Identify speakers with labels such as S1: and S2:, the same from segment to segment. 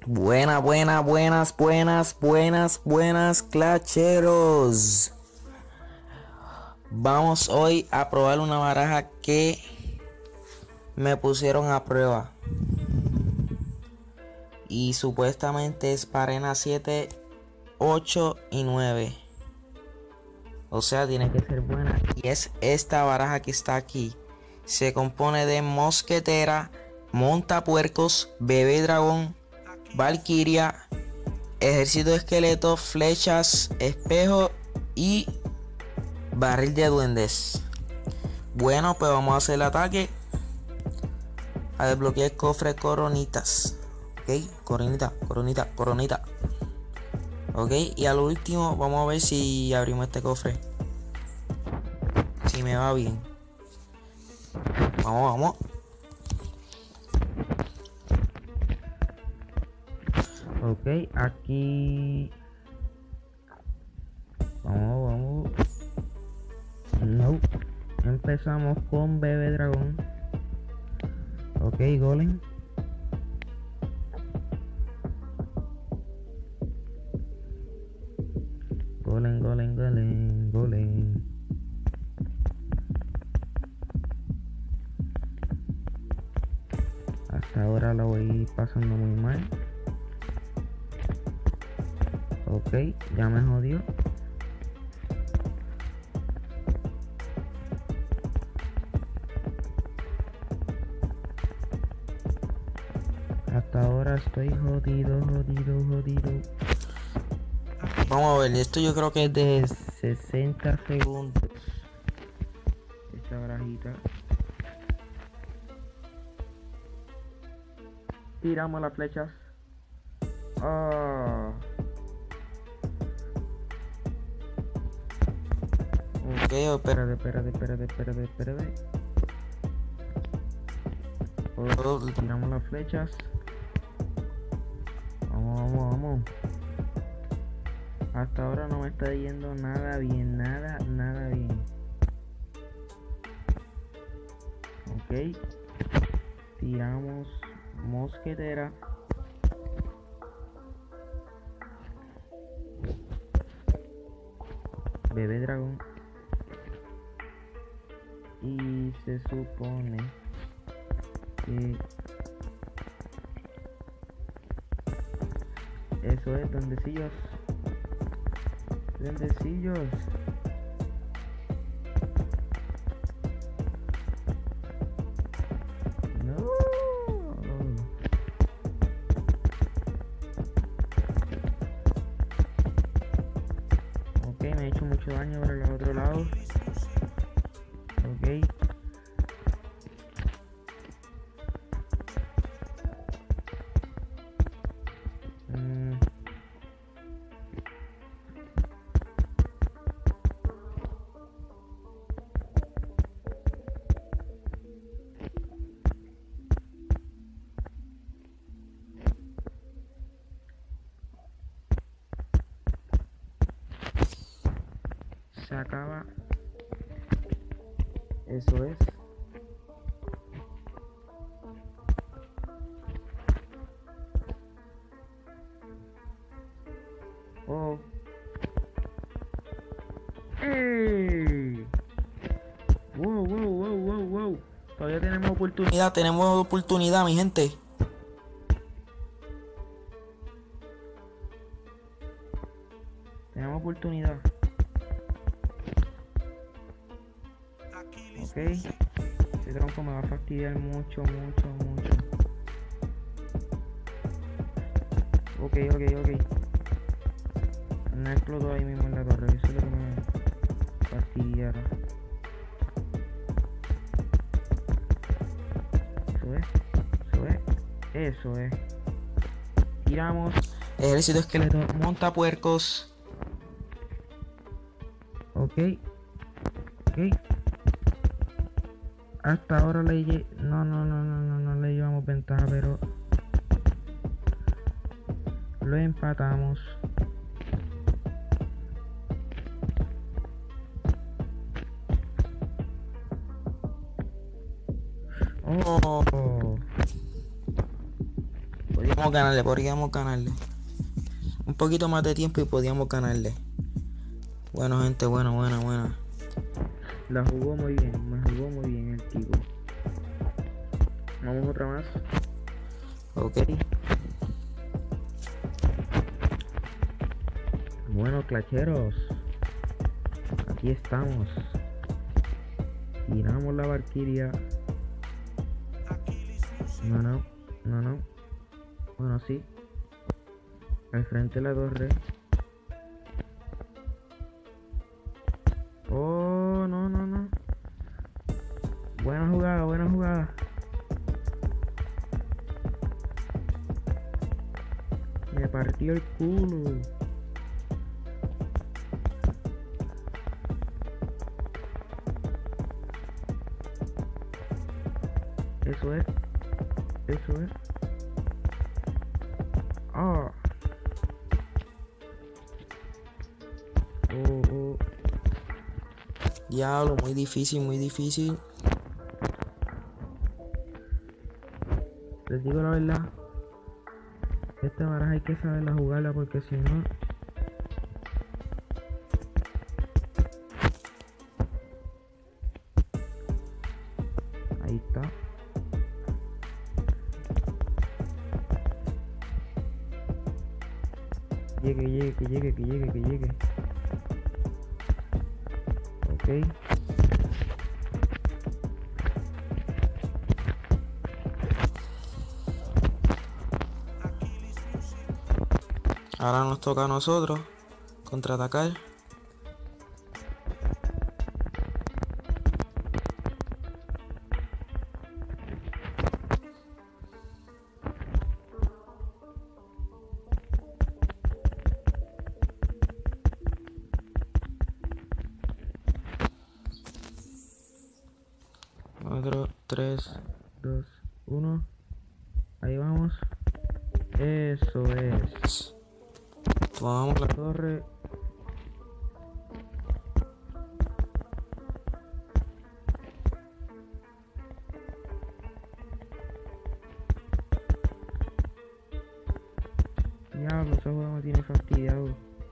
S1: Buenas, clacheros. Vamos hoy a probar una baraja que me pusieron a prueba. Y supuestamente es para arena 7, 8 y 9. O sea, tiene que ser buena. Y es esta baraja que está aquí. Se compone de mosquetera, montapuercos, bebé dragón, valquiria, ejército de esqueletos, flechas, espejo y barril de duendes. Bueno, pues vamos a hacer el ataque. A desbloquear el cofre coronitas. Ok, coronita. Ok, y al último vamos a ver si abrimos este cofre. Si me va bien. Vamos. Ok, aquí. Vamos. No. Empezamos con bebé dragón. Ok, golem. Golem. Hasta ahora lo voy pasando muy mal. Ok, ya me jodió. Hasta ahora estoy jodido. Vamos a ver, esto yo creo que es de 60 segundos. Esta barajita. Tiramos las flechas. Ok, espérate. Tiramos las flechas. Vamos. Hasta ahora no me está yendo nada bien. Ok. Tiramos mosquetera. Bebé dragón. Y se supone que eso es duendecillos. No. Ok, me he hecho mucho daño por el otro lado. Ok. Se acaba. Eso es. Oh. ¡Ey! Wow. Todavía tenemos oportunidad, mi gente. Tenemos oportunidad. Ok. Este tronco me va a fastidiar mucho. Ok. No explotó ahí mismo en la torre. Eso es lo que me fastidiara. Eso es. Tiramos. Ejército esqueleto. Montapuercos. Ok. Hasta ahora no le llevamos ventaja, pero lo empatamos. podríamos ganarle. Un poquito más de tiempo y podíamos ganarle. Bueno, gente, buena. La jugó muy bien, me jugó muy bien el tipo. Vamos otra más. Ok. Bueno, clacheros. Aquí estamos. Tiramos la Valkyria. No. Bueno, sí. Al frente de la torre. Oh, no. Buena jugada. Me partió el culo. Eso es. Oh. Diablo, muy difícil. Les digo la verdad. Esta baraja hay que saberla jugarla porque si no... Ahí está. Que llegue. Ok. Ahora nos toca a nosotros contraatacar. Otro, 3, 2, 1. Ahí vamos. Eso es. Tomamos la torre. Diablo, ese juego me tiene fastidiado.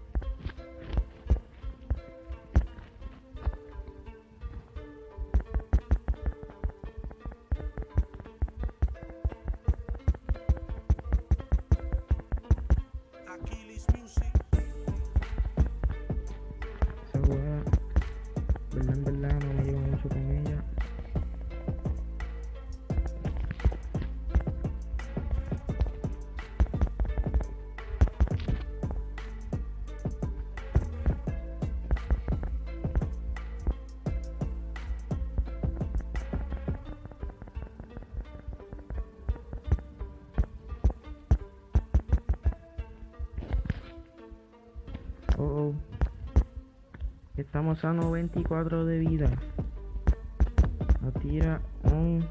S1: Esa jugada, en verdad, no me llevo mucho con ella. Oh. Estamos a 94 de vida. Atira un...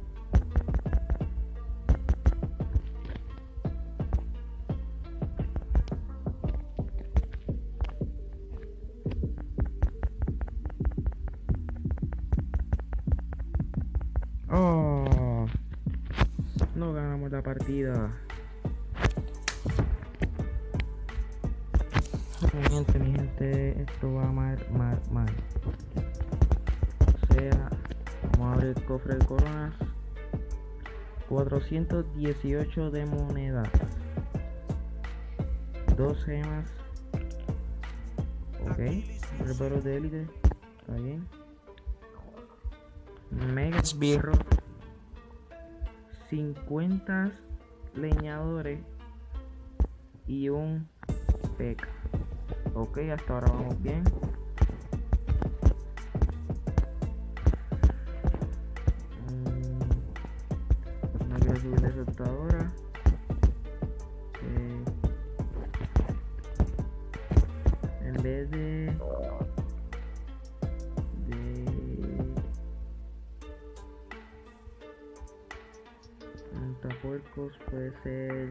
S1: Oh. No ganamos la partida. Mi gente, esto va mal. O sea, vamos a abrir el cofre de coronas. 418 de monedas. 2 gemas. Ok. Reparos de élite. Está bien. Mega esbirro. 50 leñadores. Y un peca. Ok, hasta ahora vamos bien. No quiero subir eso hasta ahora. En vez de montapuercos puede ser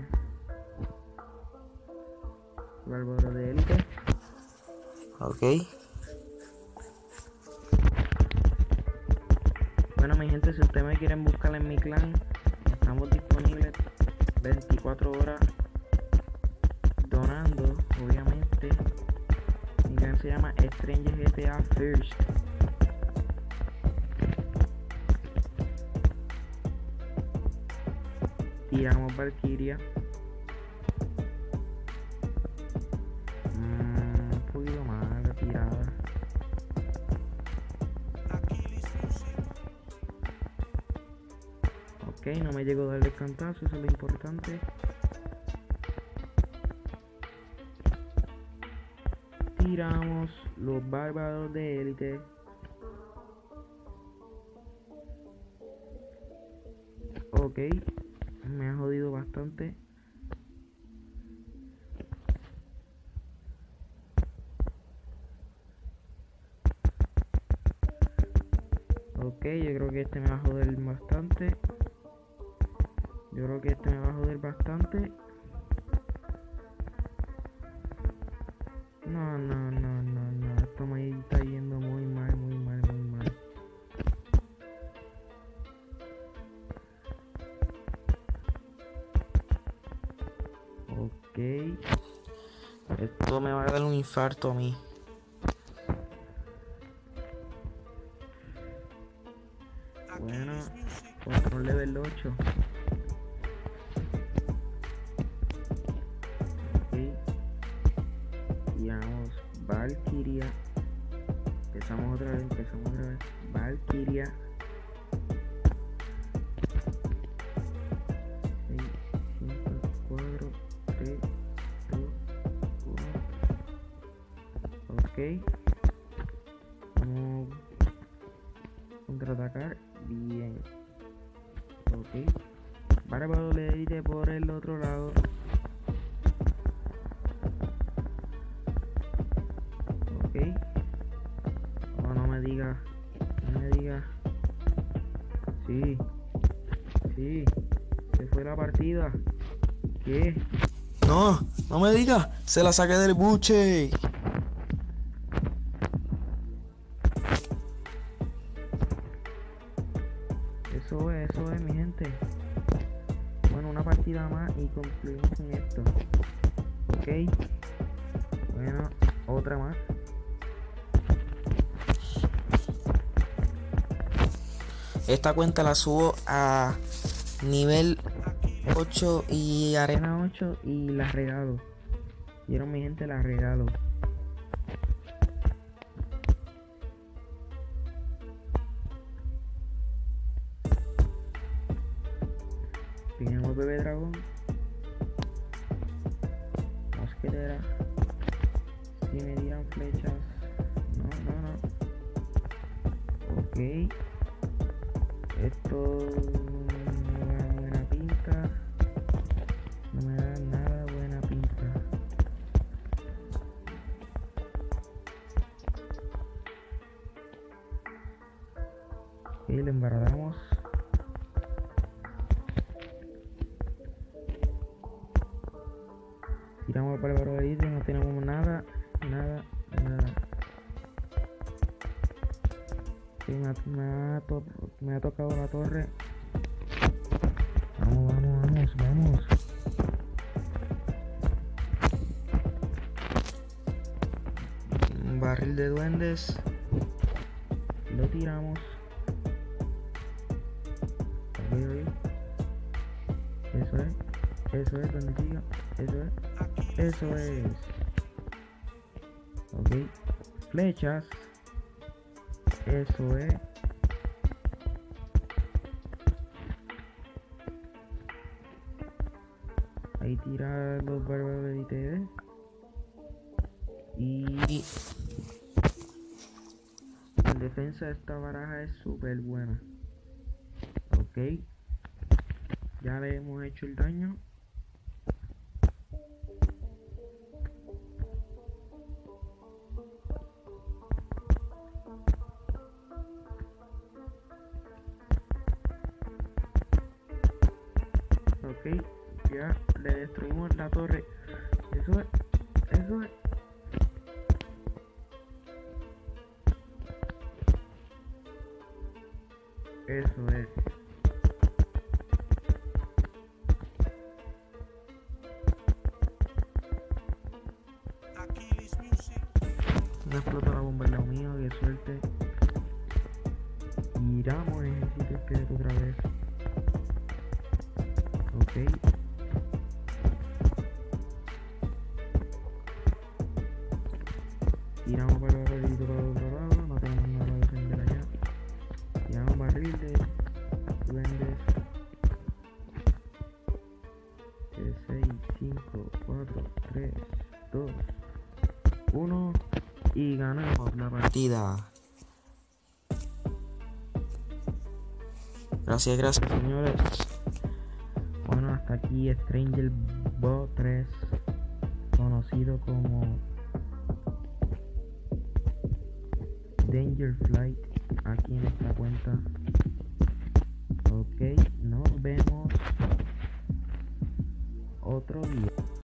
S1: bárbaro de élite. Ok. Bueno, mi gente, si ustedes me quieren buscar en mi clan, estamos disponibles 24 horas donando, obviamente. Mi canal se llama Strange GTA First. Tiramos Valkyria. Un poquito más la tirada. Ok, no me llegó a darle cantazo, eso es lo importante. Tiramos los bárbaros de élite. Ok, me ha jodido bastante. Ok, yo creo que este me va a joder bastante. No. Esto me está yendo muy mal. Ok. Esto me va a dar un infarto a mí. Bueno, control level 8. Ok. Tiramos Valkyria. Empezamos otra vez. Valkyria. 6, 5, 4, 3, 2, 1. Ok. Vamos a contraatacar. Bien. Ok. Bárbaro le iré por el otro lado. Ok. Oh, no me diga. Sí. Se fue la partida. ¿Qué? No me diga. Se la saqué del buche. Eso es, mi gente. Bueno, una partida más y concluimos con esto. Ok. Bueno, otra más. Esta cuenta la subo a nivel 8 y arena 8 y la regalo. ¿Vieron, mi gente? La regalo. Tenemos bebé dragón. Mosquetera. Si me dieran flechas. No. Ok. Esto no me da buena pinta. No me da nada buena pinta. Ok, le embarramos. Tiramos para el bárbaro de ítem, no tenemos nada. Sí, me ha tocado la torre. Vamos. Un barril de duendes. Lo tiramos. Ok. Eso es, donde siga. Eso es. Ok. Flechas. Eso es. Ahí tira los bárbaros de ITD. Y en defensa esta baraja es súper buena. Ok. Ya le hemos hecho el daño. Ok, ya le destruimos la torre. Eso es. No explotó la bomba al lado mío, qué suerte. Tiramos el ejército esqueleto otra vez. Ok. Tiramos para el barrilito para el otro lado. No tenemos nada para defender allá. Tiramos barriles. Duendes. 6, 5, 4, 3, 2, 1. Y ganamos la partida. Gracias señores. Bueno, hasta aquí Stranger Bot 3, conocido como Danger Flight, aquí en esta cuenta. Ok, nos vemos otro día.